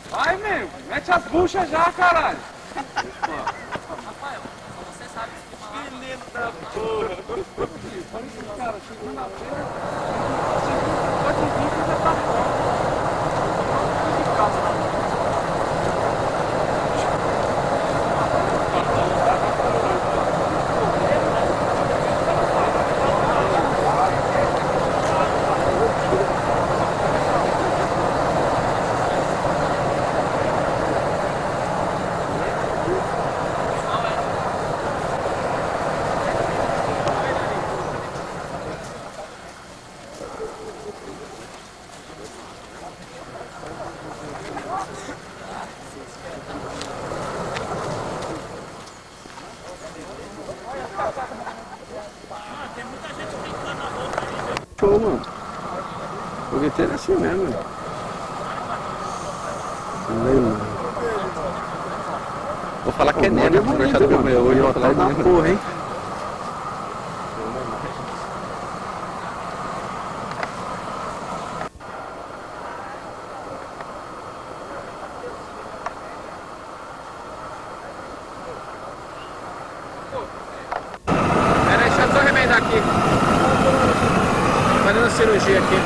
Vai, meu. Mete as buchas já, caralho. Rafael, só você sabe se Menino da porra. Cara, segunda-feira, pode vir que já tá pronto. Show, mano. O fogueteiro é assim mesmo, mano. Vou falar que é Negra, vou deixar do meu olho. Vou falar da porra, hein? Pera aí, deixa eu só remendar aqui. Fazendo cirurgia aqui.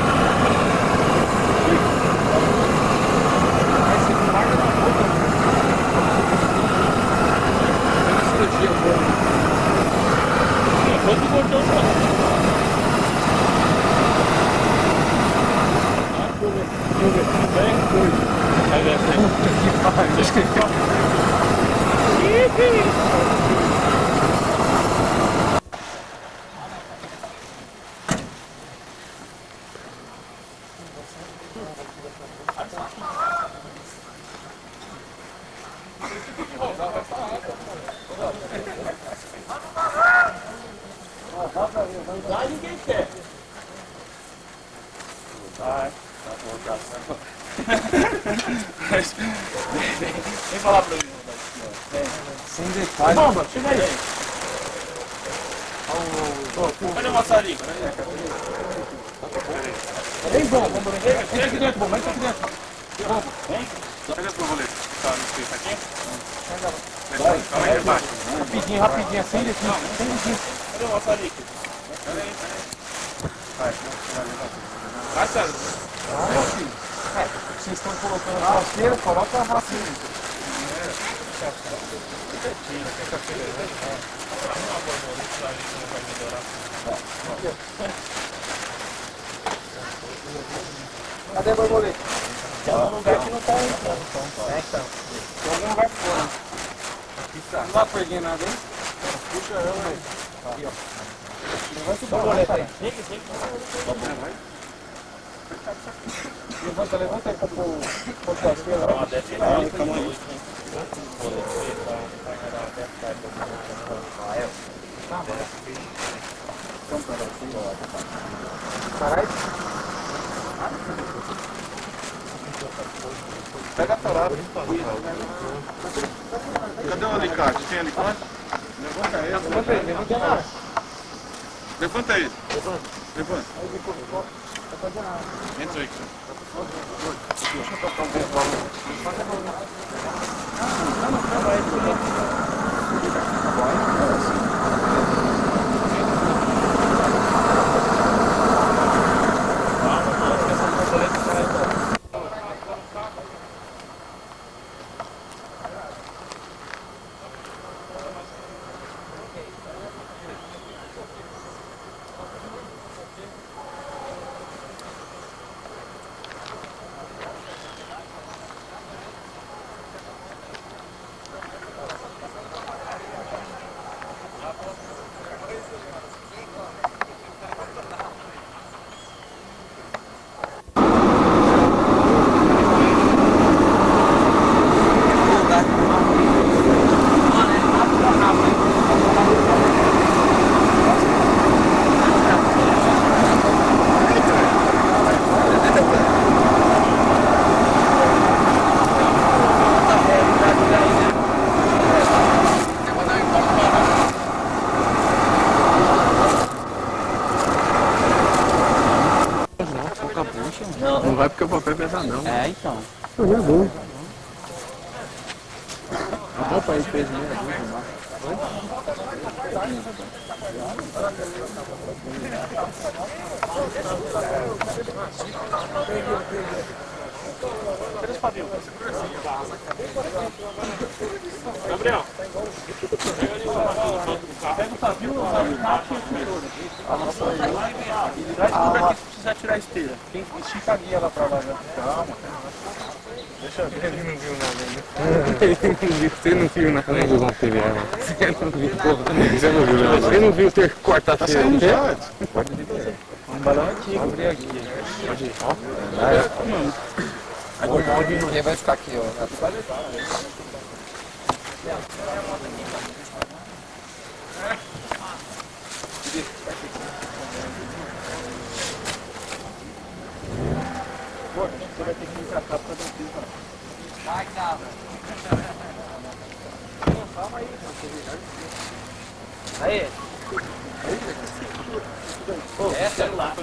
Ninguém quer. Vem falar pra mim. Sem detalhe. Bomba, chega aí. Cadê o maçarico? Vem, bomba, bomba. Vem aqui dentro, bomba. Vem aqui dentro. Bomba, vem. Cadê o borboleta? Tá no espeito aqui? Calma aí, debaixo. Rapidinho, rapidinho, acende aqui. Cadê o maçarico? Vai. Vai, César. Vocês estão colocando a rasteira, coloca a rasteira. Cadê a borboleta? tem um lugar que não tá entrando. Tem algum lugar fora. Não dá pra erguer nada, hein? Puxa eu, velho. Aqui, ó. Levanta o borboleta aí. Levanta aí pra pôr o rasteira. Caralho. Pega a parada. Cadê o alicate? Tem alicate? Levanta ele. Levanta aí, levanta aí. Levanta ele. Levanta. Entra aí. Deixa eu tocar um pouco. Não vai porque o papel é pesadão. É, então. Não é bom. Opa, ele fez meia dúzia lá. Cadê os pavios? Gabriel, pega ali o carro. Pega o pavio, o carro e traz tudo aqui se precisar tirar a esteira. Tem que esticar a guia lá pra lá, né? Calma. Deixa eu ver, ele não viu nada ainda. Você não viu nada. Você não viu Você não viu nada. Você não viu ter quarta-feira. Pode liberar. Um balão antigo. Vou abrir aqui. Pode ir. Ó. Ele vai ficar aqui, ó. Você vai ter que ir pra cá pra não pisar. Vai, cabra. Aí. Essa é lá.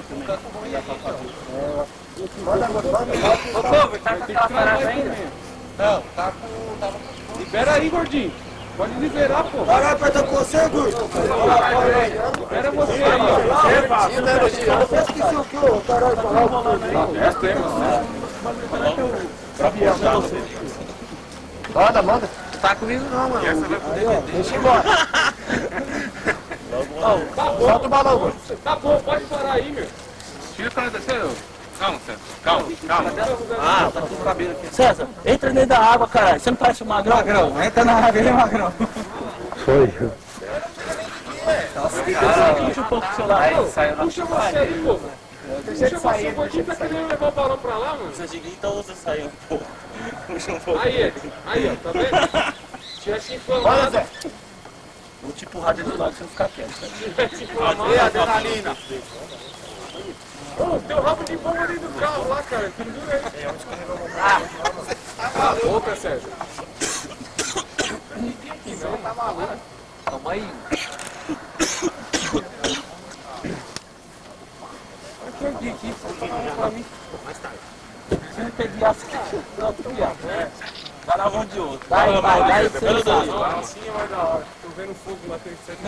Ô, Cover, tá com aquela parada ainda? Não, tá com... Libera aí, gordinho. Pode liberar, pô. Caralho, aperta com você, Gurto. Libera você aí, ó. Você esqueceu o que, ô? Caralho, Essa é você. Manda. Tá comigo não, mano. Deixa eu embora. Solta o balão, Gurto. Tá bom, pode parar aí, meu. Tira o cara da céu. Calma, César. Calma. Ah, tá tudo cabelo aqui. César, entra dentro da água, caralho. Você não parece um magrão? Magrão, entra na água, ele é magrão. Foi. Puxa um pouco pro seu lado. Puxa você aí, pô. Puxa você, o gordinho tá querendo levar o balão pra lá, mano. Você então usa sair um pouco. Puxa um pouco. Aí, ó, tá vendo? Tira esse inflamado. Olha, Zé. Vou te empurrar dentro do lago pra você não ficar quieto. Tira esse inflamado. E a adrenalina? Ô, tem o rabo de bomba ali do carro lá, cara. Pendura aí. Cala a boca, Sérgio. Não, tá maluco. Calma aí. Eu perdi aqui, você tá falando pra mim. Mais tarde. Se não perdi aço aqui, não, tu viado. Vai na mão de outro. Vai, Você sabe. assim é mais da hora. Tô vendo fogo lá, tem que ser.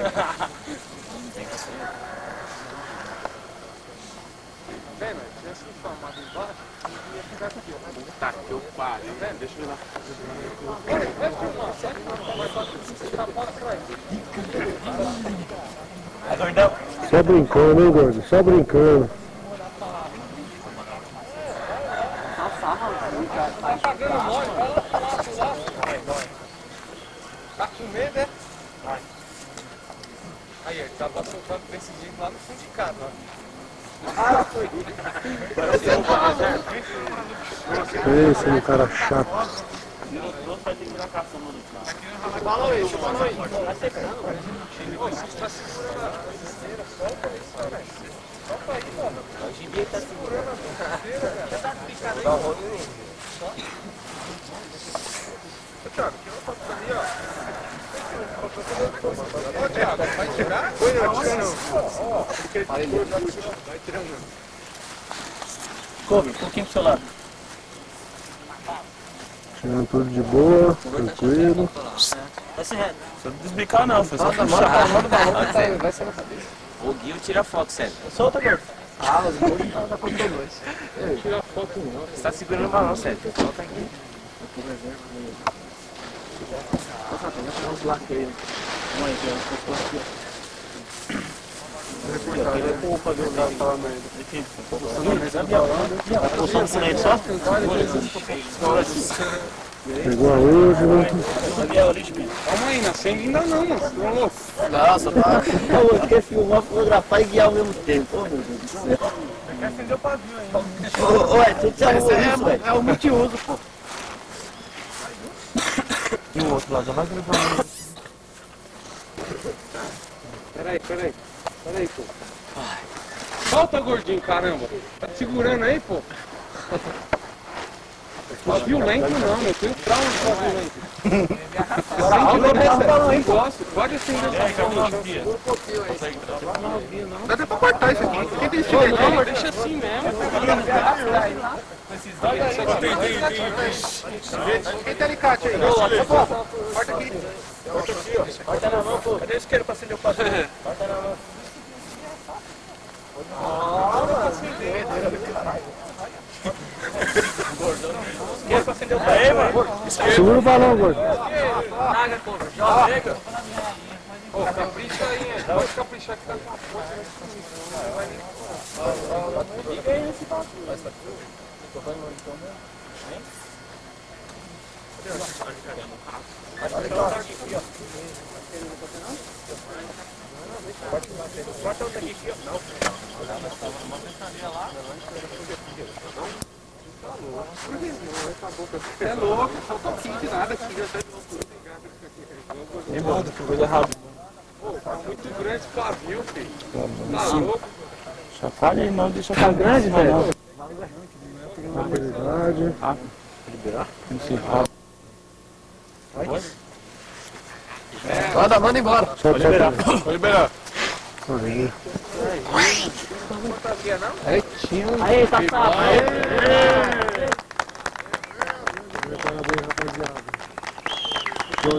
Vendo? Tinha esse inflamado embaixo e ia ficar aqui, ó. Tá, que eu paro. Tá vendo? Deixa eu ir lá. Vai filmar, sério? Mas só que você tá fora atrás. É gordão? Só brincando, hein, gordo? Só brincando. Tá pagando mole, vai lá pro lado lá. Tá com medo, é? Aí, ele tava soltando desse jeito lá no sindicato, ó. Esse é um cara chato. Vai ter que virar caçamba no carro. Balão aí, balão aí. Tá secando, velho. Ô, você tá segurando as esteiras, solta isso, velho. Solta aí, mano. O gibi tá segurando. Já tá ficando aí. Dá um rolinho. Ô, Thiago, tira uma foto ali, ó. Ô, Thiago, vai tirar? Foi, não, tira não. Ó, porque vai tirando. Cover, um pouquinho pro seu lado. Tirando tudo de boa, tranquilo. Vai ser reto. Não desbicar não, foi só puxar. Vai ser na cabeça. O Guil tira foto, sério. Solta, gordo. Ah, os gordos tá com dois. Tira foto não. Você tá segurando o balão, sério. Solta aqui. Os lacos aí. Vamos aí, aqui, ó. Com o pavio tá falando aí. Aqui. Pulsando isso aí só? Pegou a hoje, né? Gabriel, ali, Chimento. Calma aí, não acende ainda não, mano. Nossa, tá. Eu quero filmar, fotografar e guiar ao mesmo tempo. Oh, meu Deus do céu. Você quer acender o pavio ainda. Ué, tu te arrumou isso, velho? É o multiuso, pô. E o outro lado já vai gravar. Peraí, pô. Solta, gordinho, caramba. Tá te segurando aí, pô? Pavio lento não, eu tenho trauma de pavio lento. Acende, gosto. Pode acender o pavio. Dá até pra cortar isso aqui. Quem tem esse Não, mas deixa assim mesmo. Quem tem alicate aí? Corta aqui. Corta aqui, ó. Corta na mão, pô. Cadê o isqueiro pra acender o padrão? Corta na mão. Isqueiro pra acender o padrão, mano. Segura o balão, gordo. Naga, pô. Joga, pega. Ô, capricha aí, pode caprichar que tá com a força. Liga aí nesse bagulho. Corta outra aqui, ó. Não. É louco, só um pouquinho de nada aqui. Nem manda, que coisa errada. Pô, tá muito grande esse pavio, filho. Tá louco. Chacoalha aí, não deixa ficar grande, velho. Habilidade. Liberar? Não sei. Manda, manda embora. Pode liberar. Vou liberar. Aí, tá salvo. Parabéns, rapaziada. Show.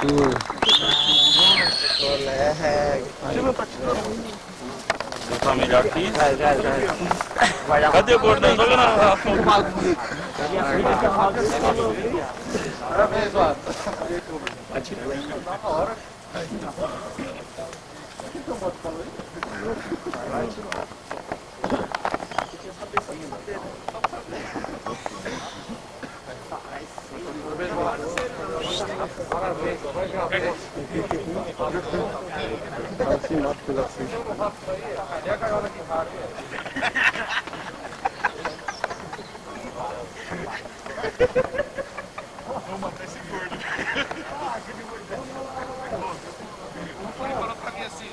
Tá melhor que isso? Cadê o gordão? Joga na foto. Parabéns, Lato. Cadê a gaiola de rato? Vamos matar esse gordo. Vamos pôr ele para pra mim assim,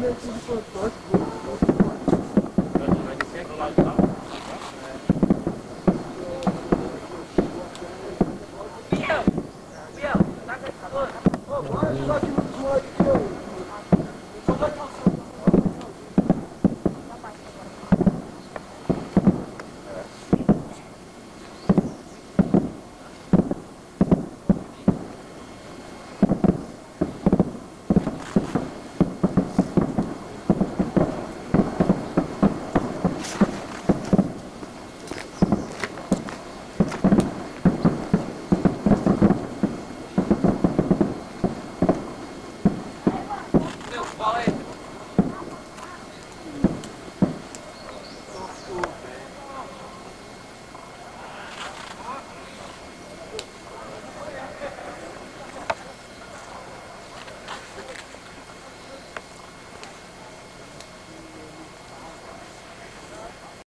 Fala aí.